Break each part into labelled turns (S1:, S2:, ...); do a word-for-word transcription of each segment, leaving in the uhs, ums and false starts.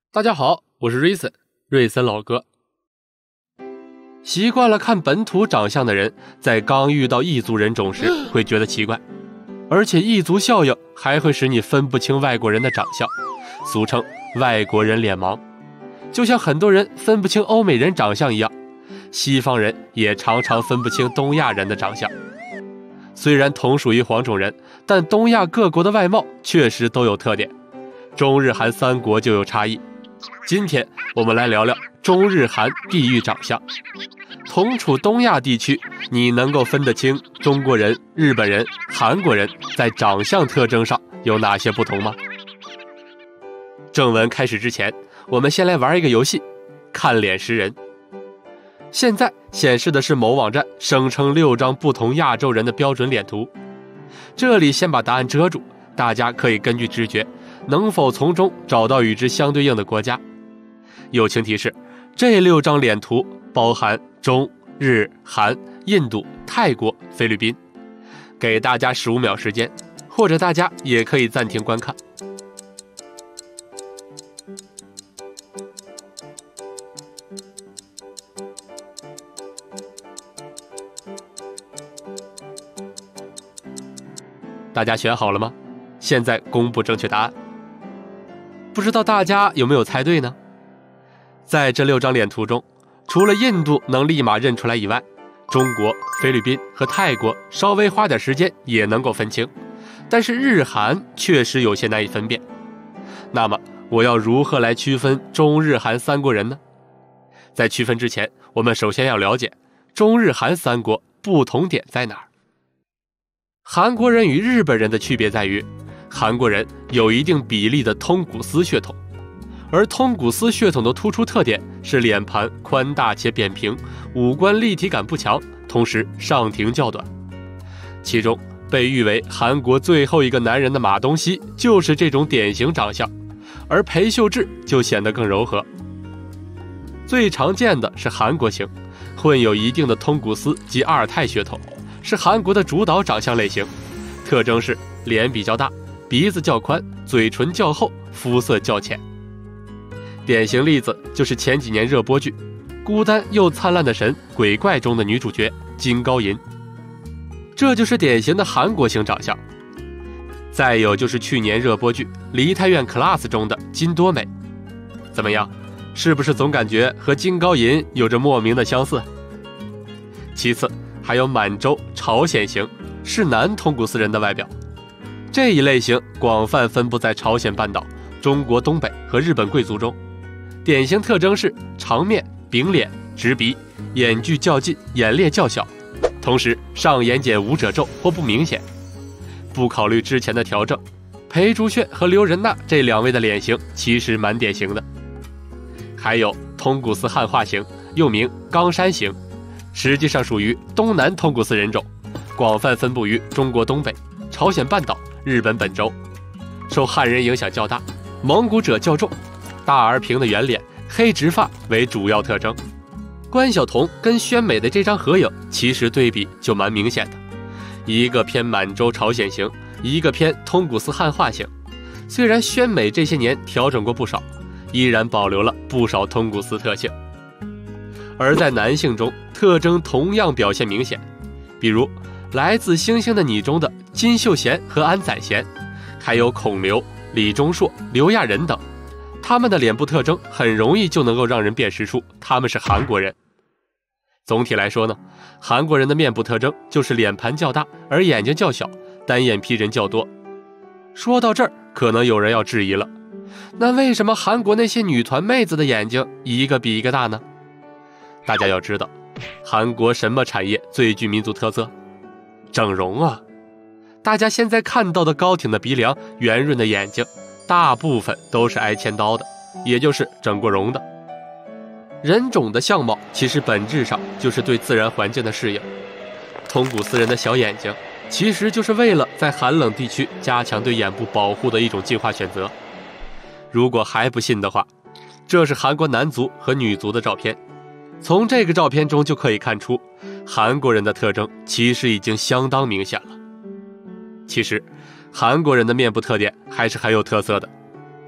S1: 大家好，我是瑞森，瑞森老哥。习惯了看本土长相的人，在刚遇到异族人种时会觉得奇怪，而且异族效应还会使你分不清外国人的长相，俗称外国人脸盲。就像很多人分不清欧美人长相一样，西方人也常常分不清东亚人的长相。虽然同属于黄种人，但东亚各国的外貌确实都有特点，中日韩三国就有差异。今天我们来聊聊中日韩地域长相。同处东亚地区，你能够分得清中国人、日本人、韩国人在长相特征上有哪些不同吗？正文开始之前，我们先来玩一个游戏，看脸识人。现在显示的是某网站声称六张不同亚洲人的标准脸图，这里先把答案遮住，大家可以根据直觉能否从中找到与之相对应的国家。友情提示，这六张脸图包含中、日、韩、印度、泰国、菲律宾。给大家十五秒时间，或者大家也可以暂停观看。大家选好了吗？现在公布正确答案。不知道大家有没有猜对呢？在这六张脸图中，除了印度能立马认出来以外，中国、菲律宾和泰国稍微花点时间也能够分清，但是日韩确实有些难以分辨。那么我要如何来区分中日韩三国人呢？在区分之前，我们首先要了解中日韩三国不同点在哪儿。韩国人与日本人的区别在于，韩国人有一定比例的通古斯血统，而通古斯血统的突出特点是脸盘宽大且扁平，五官立体感不强，同时上庭较短。其中被誉为韩国最后一个男人的马东锡就是这种典型长相，而裴秀智就显得更柔和。最常见的是韩国型，混有一定的通古斯及阿尔泰血统，是韩国的主导长相类型，特征是脸比较大，鼻子较宽，嘴唇较厚，肤色较浅。典型例子就是前几年热播剧《孤单又灿烂的神鬼怪》中的女主角金高银，这就是典型的韩国型长相。再有就是去年热播剧《梨泰院 Class》中的金多美，怎么样，是不是总感觉和金高银有着莫名的相似？其次还有满洲朝鲜型，是南通古斯人的外表。这一类型广泛分布在朝鲜半岛、中国东北和日本贵族中，典型特征是长面、饼脸、直鼻，眼距较近，眼裂较小，同时上眼睑无褶皱或不明显。不考虑之前的调整，裴竹炫和刘仁娜这两位的脸型其实蛮典型的。还有通古斯汉化型，又名冈山型，实际上属于东南通古斯人种，广泛分布于中国东北、朝鲜半岛、日本本州，受汉人影响较大，蒙古者较重，大而平的圆脸、黑直发为主要特征。关晓彤跟宣美的这张合影其实对比就蛮明显的，一个偏满洲朝鲜型，一个偏通古斯汉化型。虽然宣美这些年调整过不少，依然保留了不少通古斯特性。而在男性中，特征同样表现明显，比如来自星星的你中的金秀贤和安宰贤，还有孔刘、李钟硕、刘亚仁等，他们的脸部特征很容易就能够让人辨识出他们是韩国人。总体来说呢，韩国人的面部特征就是脸盘较大，而眼睛较小，单眼皮人较多。说到这儿，可能有人要质疑了，那为什么韩国那些女团妹子的眼睛一个比一个大呢？大家要知道，韩国什么产业最具民族特色？整容啊！大家现在看到的高挺的鼻梁、圆润的眼睛，大部分都是挨千刀的，也就是整过容的。人种的相貌其实本质上就是对自然环境的适应。通古斯人的小眼睛，其实就是为了在寒冷地区加强对眼部保护的一种进化选择。如果还不信的话，这是韩国男足和女足的照片，从这个照片中就可以看出，韩国人的特征其实已经相当明显了。其实韩国人的面部特点还是很有特色的，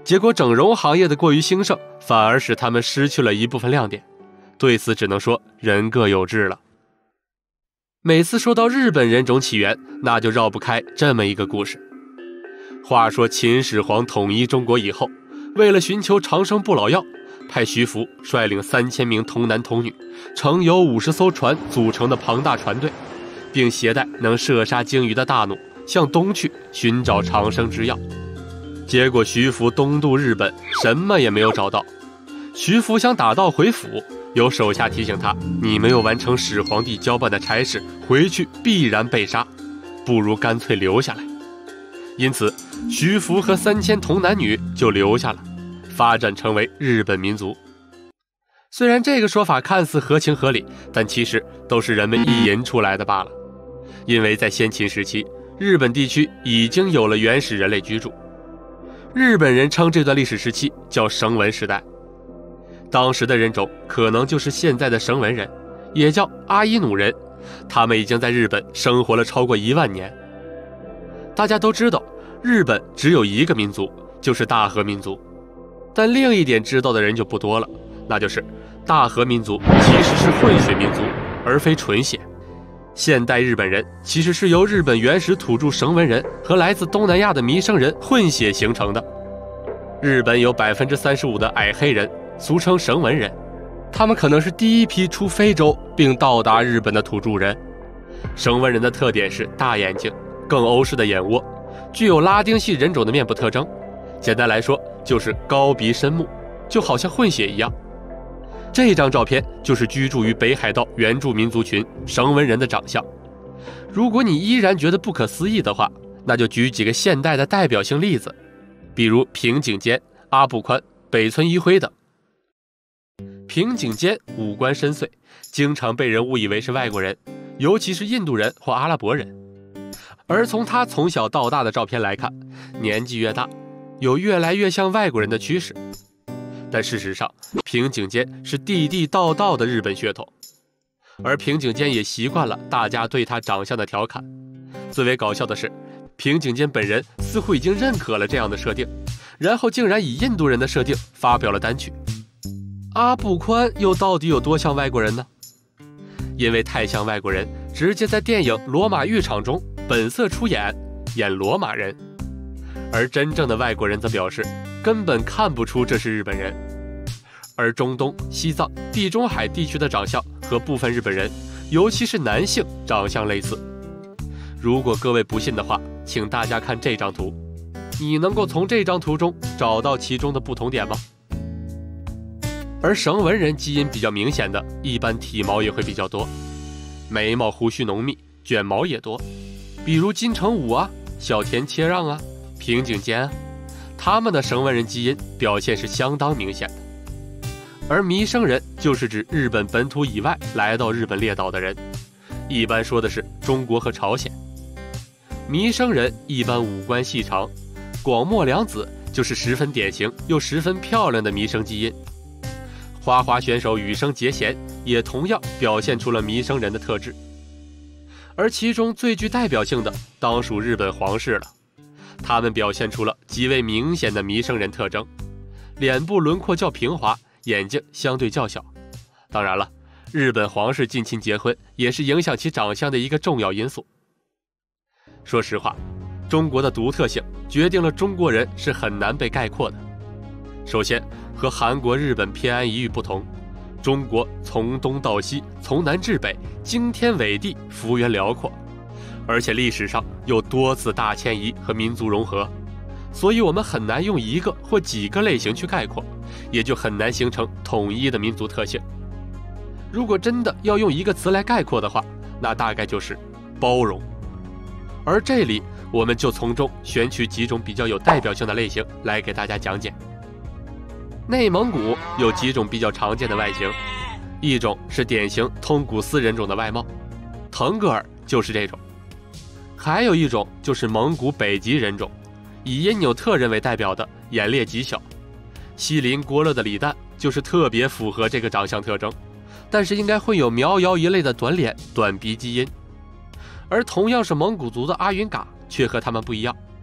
S1: 结果整容行业的过于兴盛，反而使他们失去了一部分亮点。对此只能说人各有志了。每次说到日本人种起源，那就绕不开这么一个故事。话说秦始皇统一中国以后，为了寻求长生不老药，派徐福率领三千名童男童女，乘由五十艘船组成的庞大船队，并携带能射杀鲸鱼的大弩，向东去寻找长生之药。结果徐福东渡日本，什么也没有找到。徐福想打道回府，有手下提醒他，你没有完成始皇帝交办的差事，回去必然被杀，不如干脆留下来。因此徐福和三千童男女就留下了，发展成为日本民族。虽然这个说法看似合情合理，但其实都是人们意淫出来的罢了。因为在先秦时期，日本地区已经有了原始人类居住，日本人称这段历史时期叫绳文时代。当时的人种可能就是现在的绳文人，也叫阿伊努人，他们已经在日本生活了超过一万年。大家都知道，日本只有一个民族，就是大和民族。但另一点知道的人就不多了，那就是大和民族其实是混血民族，而非纯血。现代日本人其实是由日本原始土著绳文人和来自东南亚的弥生人混血形成的。日本有 百分之三十五 的矮黑人，俗称绳文人，他们可能是第一批出非洲并到达日本的土著人。绳文人的特点是大眼睛、更欧式的眼窝，具有拉丁系人种的面部特征。简单来说，就是高鼻深目，就好像混血一样。这张照片就是居住于北海道原住民族群绳文人的长相。如果你依然觉得不可思议的话，那就举几个现代的代表性例子，比如平井坚、阿部宽、北村一辉等。平井坚五官深邃，经常被人误以为是外国人，尤其是印度人或阿拉伯人。而从他从小到大的照片来看，年纪越大，有越来越像外国人的趋势。但事实上，平井坚是地地道道的日本血统，而平井坚也习惯了大家对他长相的调侃。最为搞笑的是，平井坚本人似乎已经认可了这样的设定，然后竟然以印度人的设定发表了单曲。阿部宽又到底有多像外国人呢？因为太像外国人，直接在电影《罗马浴场》中本色出演，演罗马人。而真正的外国人则表示，根本看不出这是日本人。而中东、西藏、地中海地区的长相和部分日本人，尤其是男性长相类似。如果各位不信的话，请大家看这张图，你能够从这张图中找到其中的不同点吗？而绳文人基因比较明显的，一般体毛也会比较多，眉毛胡须浓密，卷毛也多，比如金城武啊、小田切让啊、平井坚啊，他们的绳文人基因表现是相当明显的。而弥生人就是指日本本土以外来到日本列岛的人，一般说的是中国和朝鲜。弥生人一般五官细长，广末凉子就是十分典型又十分漂亮的弥生基因。花滑选手羽生结弦也同样表现出了弥生人的特质，而其中最具代表性的当属日本皇室了。他们表现出了极为明显的弥生人特征，脸部轮廓较平滑，眼睛相对较小。当然了，日本皇室近亲结婚也是影响其长相的一个重要因素。说实话，中国的独特性决定了中国人是很难被概括的。首先，和韩国、日本偏安一隅不同，中国从东到西，从南至北，惊天伟地，幅员辽阔，而且历史上有多次大迁移和民族融合，所以我们很难用一个或几个类型去概括，也就很难形成统一的民族特性。如果真的要用一个词来概括的话，那大概就是包容。而这里我们就从中选取几种比较有代表性的类型来给大家讲解。内蒙古有几种比较常见的外形，一种是典型通古斯人种的外貌，腾格尔就是这种；还有一种就是蒙古北极人种，以因纽特人为代表的眼裂极小。锡林郭勒的李诞就是特别符合这个长相特征，但是应该会有苗瑶一类的短脸、短鼻基因。而同样是蒙古族的阿云嘎却和他们不一样，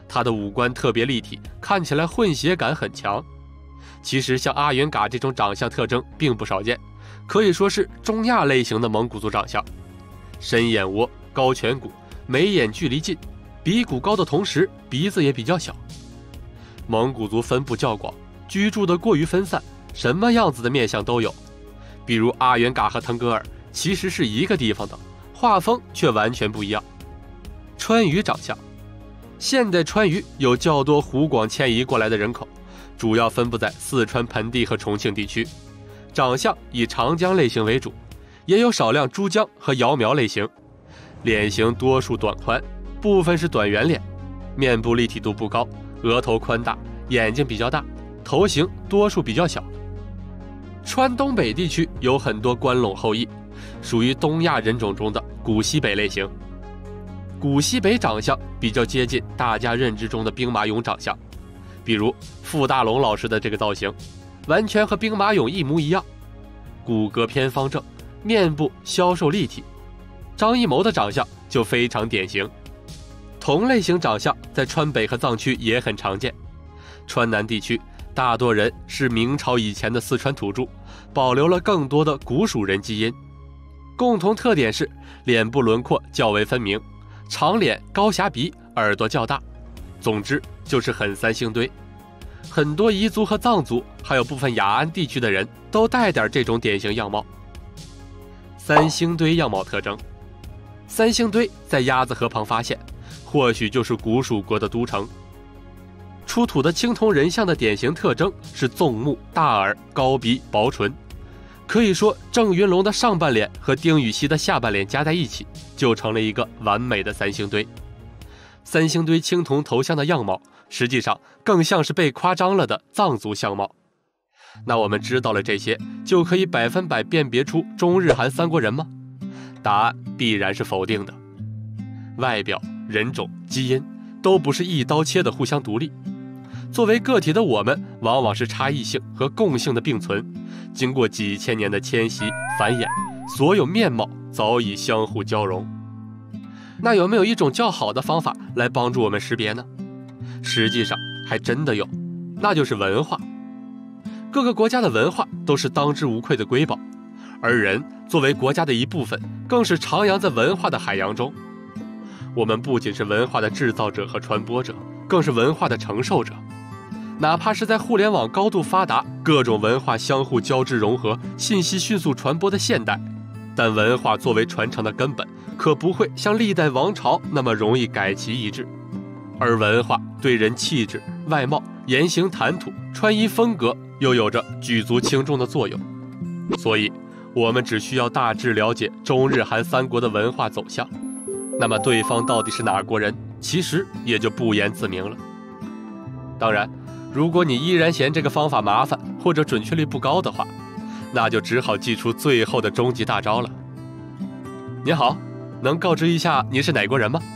S1: 他的五官特别立体，看起来混血感很强。其实像阿云嘎这种长相特征并不少见，可以说是中亚类型的蒙古族长相。深眼窝，高颧骨，眉眼距离近，鼻骨高的同时鼻子也比较小。蒙古族分布较广，居住的过于分散，什么样子的面相都有。比如阿云嘎和腾格尔其实是一个地方的，画风却完全不一样。川渝长相，现代川渝有较多湖广迁移过来的人口，主要分布在四川盆地和重庆地区，长相以长江类型为主，也有少量珠江和瑶苗类型。脸型多数短宽，部分是短圆脸，面部立体度不高，额头宽大，眼睛比较大，头型多数比较小。川东北地区有很多关陇后裔，属于东亚人种中的古西北类型。古西北长相比较接近大家认知中的兵马俑长相，比如傅大龙老师的这个造型，完全和兵马俑一模一样，骨骼偏方正，面部消瘦立体。张艺谋的长相就非常典型。同类型长相在川北和藏区也很常见。川南地区大多人是明朝以前的四川土著，保留了更多的古蜀人基因。共同特点是脸部轮廓较为分明，长脸高狭鼻，耳朵较大。总之就是很三星堆。很多彝族和藏族，还有部分雅安地区的人都带点这种典型样貌。三星堆样貌特征，三星堆在鸭子河旁发现，或许就是古蜀国的都城。出土的青铜人像的典型特征是纵目、大耳、高鼻、薄唇，可以说郑云龙的上半脸和丁禹锡的下半脸加在一起，就成了一个完美的三星堆。三星堆青铜头像的样貌，实际上更像是被夸张了的藏族相貌。那我们知道了这些，就可以百分百辨别出中日韩三国人吗？答案必然是否定的。外表、人种、基因都不是一刀切的互相独立。作为个体的我们，往往是差异性和共性的并存，经过几千年的迁徙繁衍，所有面貌早已相互交融。那有没有一种较好的方法来帮助我们识别呢？实际上还真的有，那就是文化。各个国家的文化都是当之无愧的瑰宝，而人作为国家的一部分，更是徜徉在文化的海洋中。我们不仅是文化的制造者和传播者，更是文化的承受者。哪怕是在互联网高度发达，各种文化相互交织融合，信息迅速传播的现代，但文化作为传承的根本，可不会像历代王朝那么容易改其意志。而文化对人气质、外貌、言行谈吐、穿衣风格又有着举足轻重的作用。所以我们只需要大致了解中日韩三国的文化走向，那么对方到底是哪国人，其实也就不言自明了。当然，如果你依然嫌这个方法麻烦或者准确率不高的话，那就只好祭出最后的终极大招了。您好，能告知一下你是哪国人吗？